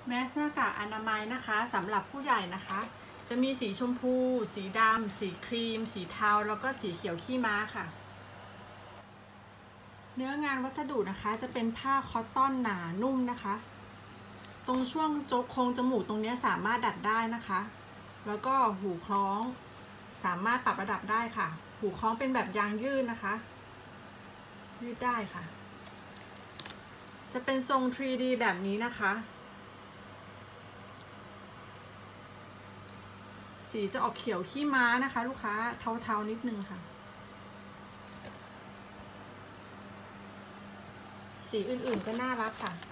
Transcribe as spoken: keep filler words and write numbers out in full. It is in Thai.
แมสหน้ากากอนามัยนะคะสำหรับผู้ใหญ่นะคะจะมีสีชมพูสีดำสีครีมสีเทาแล้วก็สีเขียวขี้ม้าค่ะเนื้องานวัสดุนะคะจะเป็นผ้าคอตตอนหนานุ่มนะคะตรงช่วงโจ๊กโค้งจมูกตรงนี้สามารถดัดได้นะคะแล้วก็หูคล้องสามารถปรับระดับได้ค่ะหูคล้องเป็นแบบยางยืดนะคะยืดได้ค่ะจะเป็นทรง ทรี ดี แบบนี้นะคะสีจะออกเขียวขี้ม้านะคะลูกค้าเทาๆนิดนึงค่ะสีอื่นๆก็น่ารักค่ะ